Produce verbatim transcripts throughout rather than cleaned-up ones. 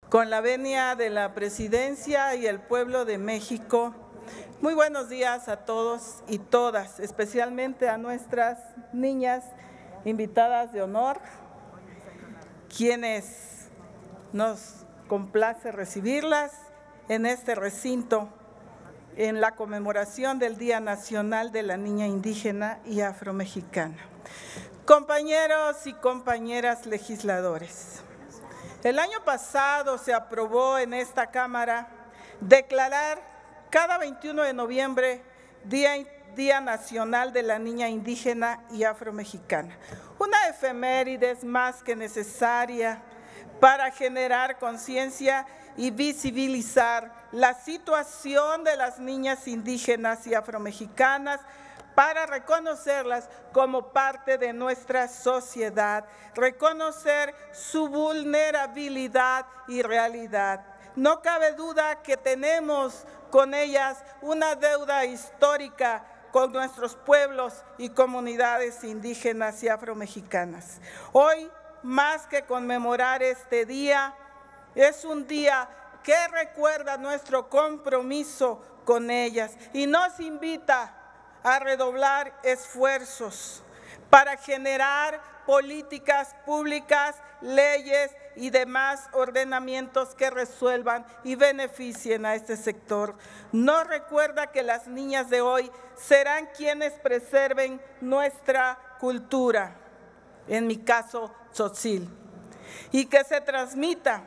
Con la venia de la Presidencia y el pueblo de México, muy buenos días a todos y todas, especialmente a nuestras niñas invitadas de honor, quienes nos complace recibirlas en este recinto en la conmemoración del Día Nacional de la Niña Indígena y Afromexicana. Compañeros y compañeras legisladores, el año pasado se aprobó en esta Cámara declarar cada veintiuno de noviembre Día, Día Nacional de la Niña Indígena y Afromexicana, una efemérides más que necesaria para generar conciencia y visibilizar la situación de las niñas indígenas y afromexicanas, para reconocerlas como parte de nuestra sociedad, reconocer su vulnerabilidad y realidad. No cabe duda que tenemos con ellas una deuda histórica con nuestros pueblos y comunidades indígenas y afromexicanas. Hoy, más que conmemorar este día, es un día que recuerda nuestro compromiso con ellas y nos invita a redoblar esfuerzos para generar políticas públicas, leyes y demás ordenamientos que resuelvan y beneficien a este sector. Nos recuerda que las niñas de hoy serán quienes preserven nuestra cultura, en mi caso, tzotzil, y que se transmita,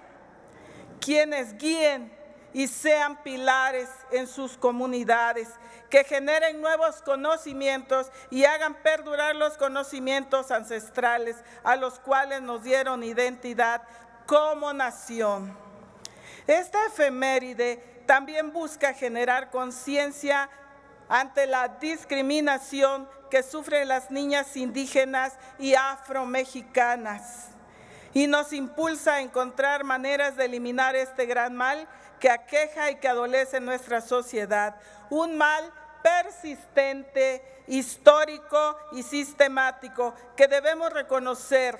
quienes guíen y sean pilares en sus comunidades, que generen nuevos conocimientos y hagan perdurar los conocimientos ancestrales a los cuales nos dieron identidad como nación. Esta efeméride también busca generar conciencia ante la discriminación que sufren las niñas indígenas y afromexicanas y nos impulsa a encontrar maneras de eliminar este gran mal que aqueja y que adolece en nuestra sociedad, un mal persistente, histórico y sistemático que debemos reconocer,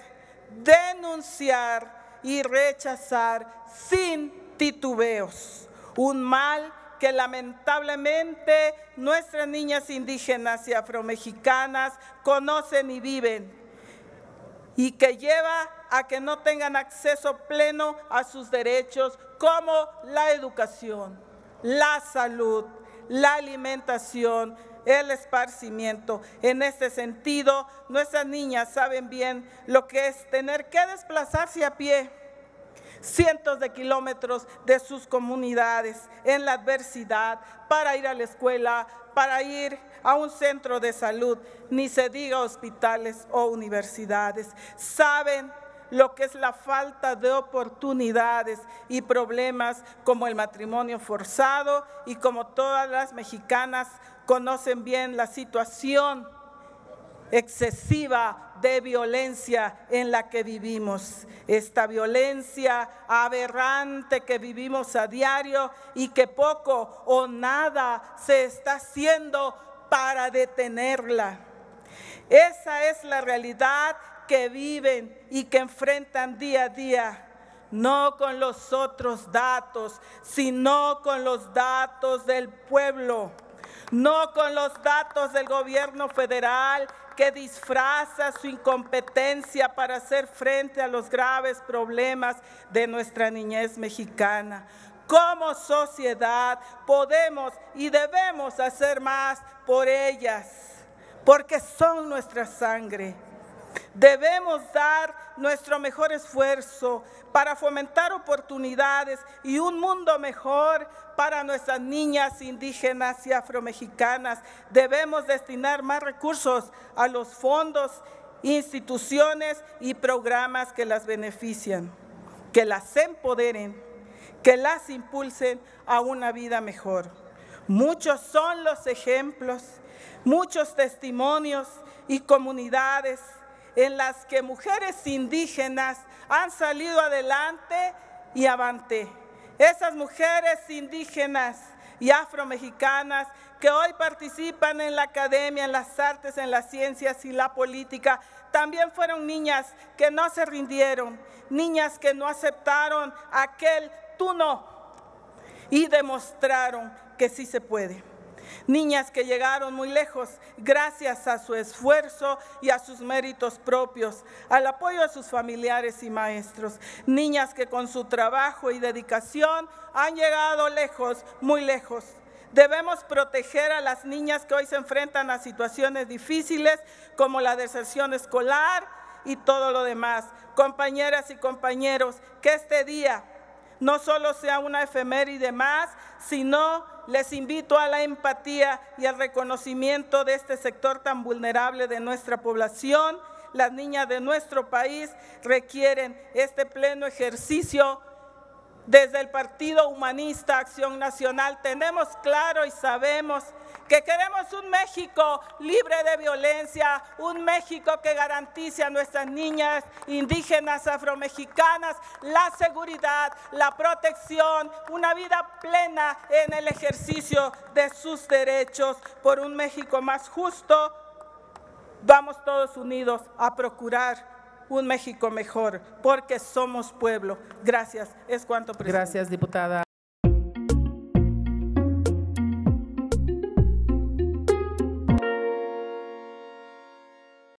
denunciar y rechazar sin titubeos, un mal que lamentablemente nuestras niñas indígenas y afromexicanas conocen y viven y que lleva a que no tengan acceso pleno a sus derechos como la educación, la salud, la alimentación, el esparcimiento. En este sentido, nuestras niñas saben bien lo que es tener que desplazarse a pie cientos de kilómetros de sus comunidades en la adversidad para ir a la escuela, para ir a un centro de salud, ni se diga hospitales o universidades. Saben lo que es la falta de oportunidades y problemas como el matrimonio forzado y como todas las mexicanas conocen bien la situación excesiva de violencia en la que vivimos, esta violencia aberrante que vivimos a diario y que poco o nada se está haciendo para detenerla. Esa es la realidad que viven y que enfrentan día a día, no con los otros datos, sino con los datos del pueblo, no con los datos del gobierno federal que disfraza su incompetencia para hacer frente a los graves problemas de nuestra niñez mexicana. Como sociedad podemos y debemos hacer más por ellas, porque son nuestra sangre. Debemos dar nuestro mejor esfuerzo para fomentar oportunidades y un mundo mejor para nuestras niñas indígenas y afromexicanas. Debemos destinar más recursos a los fondos, instituciones y programas que las benefician, que las empoderen, que las impulsen a una vida mejor. Muchos son los ejemplos, muchos testimonios y comunidades en las que mujeres indígenas han salido adelante y avante. Esas mujeres indígenas y afromexicanas que hoy participan en la academia, en las artes, en las ciencias y la política, también fueron niñas que no se rindieron, niñas que no aceptaron aquel tú no y demostraron que sí se puede. Niñas que llegaron muy lejos gracias a su esfuerzo y a sus méritos propios, al apoyo de sus familiares y maestros. Niñas que con su trabajo y dedicación han llegado lejos, muy lejos. Debemos proteger a las niñas que hoy se enfrentan a situaciones difíciles como la deserción escolar y todo lo demás. Compañeras y compañeros, que este día no solo sea una efeméride más, sino les invito a la empatía y al reconocimiento de este sector tan vulnerable de nuestra población. Las niñas de nuestro país requieren este pleno ejercicio. Desde el Partido Humanista Acción Nacional tenemos claro y sabemos que queremos un México libre de violencia, un México que garantice a nuestras niñas indígenas, afromexicanas, la seguridad, la protección, una vida plena en el ejercicio de sus derechos. Por un México más justo, vamos todos unidos a procurar un México mejor, porque somos pueblo. Gracias. Es cuanto, presidente. Gracias, diputada.